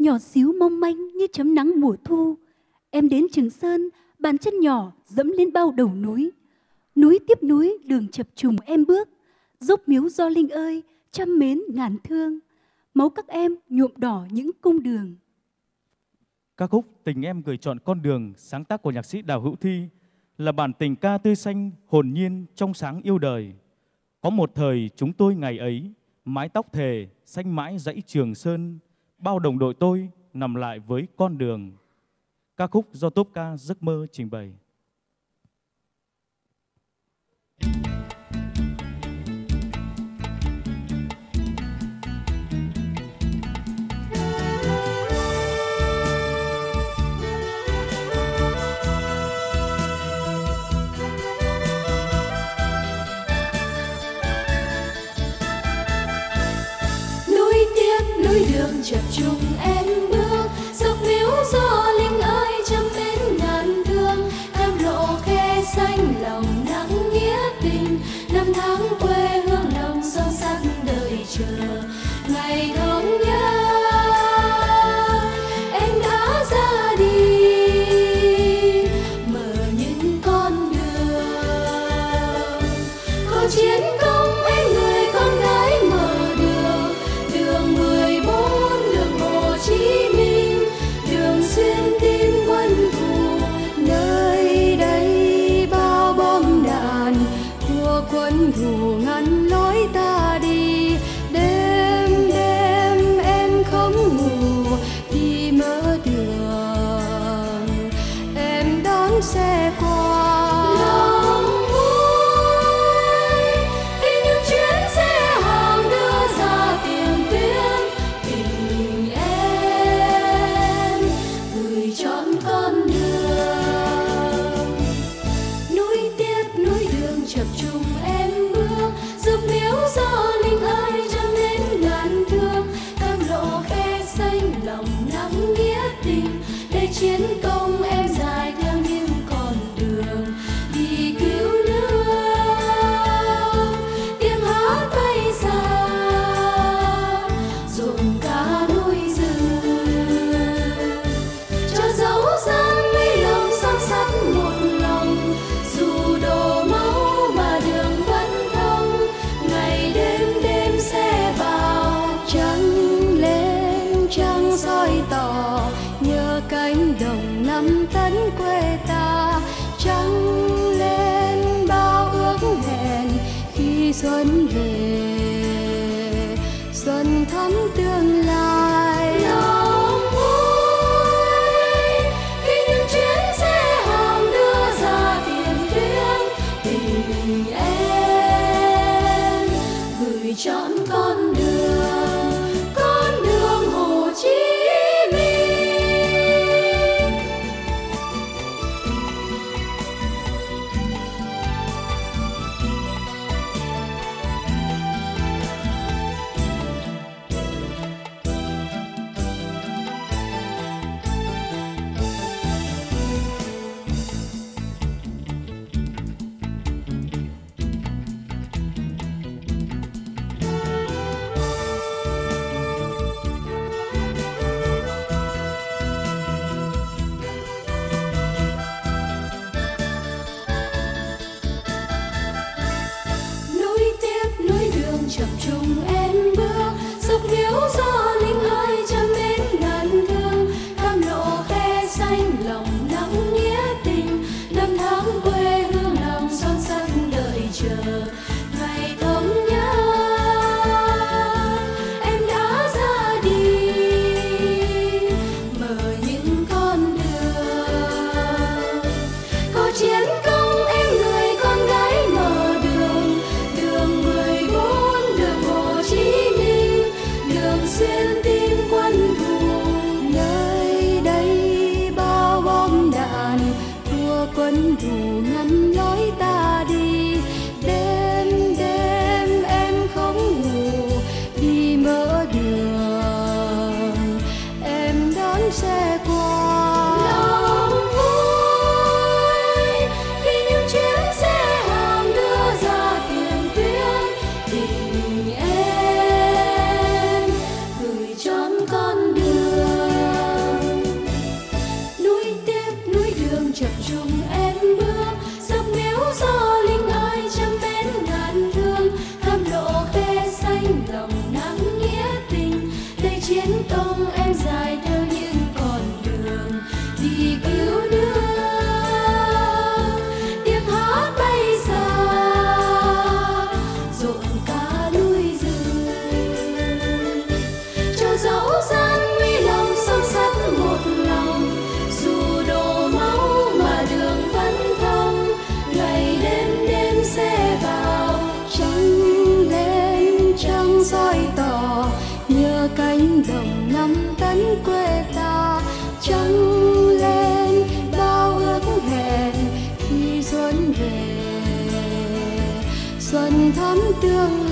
nhỏ xíu mong manh như chấm nắng mùa thu. Em đến Trường Sơn, bàn chân nhỏ dẫm lên bao đầu núi. Núi tiếp núi, đường chập trùng em bước. Dốc miếu Do Linh ơi, trăm mến ngàn thương. Máu các em nhuộm đỏ những cung đường. Ca khúc Tình Em Gửi Chọn Con Đường, sáng tác của nhạc sĩ Đào Hữu Thi, là bản tình ca tươi xanh, hồn nhiên, trong sáng yêu đời. Có một thời chúng tôi ngày ấy, mái tóc thề, xanh mãi dãy Trường Sơn, bao đồng đội tôi nằm lại với con đường. Ca khúc do tốp ca Giấc Mơ trình bày. Núi đường chập trùng em bước, dốc miếu Do Linh ơi, trăm mến ngàn thương. Cam lộ khe xanh lòng nắng nghĩa tình, năm tháng quê hương lòng son sắt đợi chờ ngày thống nhất. Em đã ra đi mở những con đường, có chiến công em người con gái mở đường. Đường 14, đường Hồ Chí Minh, đường xuyên tim quân thù. Nơi đây bao bom đạn của quân thù ngăn lối ta đi. Đêm đêm em không ngủ đi mơ đường, em đón xe qua. Do Linh ơi, trăm mến ngàn thương. Cam lộ khe xanh lòng nắng nghĩa tình, để chiến công em dài theo những con đường đi cứu nước. Tiếng hát bay xa rộn cả núi rừng, cho dấu gian mấy lòng son sắt một lòng. Dù đổ máu mà đường vẫn thông, ngày đêm đêm xe vào. Trăng lên trăng soi tỏ, nhớ cánh đồng năm tấn quê ta. Trăng lên bao ước hẹn khi xuân về, xuân thắm tương lai. Lòng vui khi những chuyến xe hàng đưa ra tiền tuyến. Tình em gửi chọn con đường Hồ Chí Minh. Chập trùng em bước, dốc miếu Do Linh ơi, trăm mến ngàn thương. Cam lộ khe xanh lòng nắng nghĩa tình, năm tháng quê hương lòng son sắt đợi chờ ngày thống nhất. Em đã ra đi mở những con đường, có chiến công em người con gái mở đường. Đường 14, đường Hồ Chí Minh, đường xuyên tim quân thù. Nơi đây bao bom đạn của quân thù ngăn lối ta đi. Đêm đêm em không ngủ đi mơ đường, em đón xe qua. Lòng vui khi những chuyến xe hàng đưa ra tiền tuyến. Tình em gửi chọn con chiến công em dài theo những con đường đi cứu nước. Tiếng hát bay xa rộn cả núi rừng, cho dẫu gian nguy lòng son sắt một lòng, dù đổ máu mà đường vẫn thông, ngày đêm sẽ vào. Trăng lên trăng soi tỏ nhớ cánh đồng năm tấn quê ta. Trăng lên bao ước hẹn khi xuân về, xuân thắm tương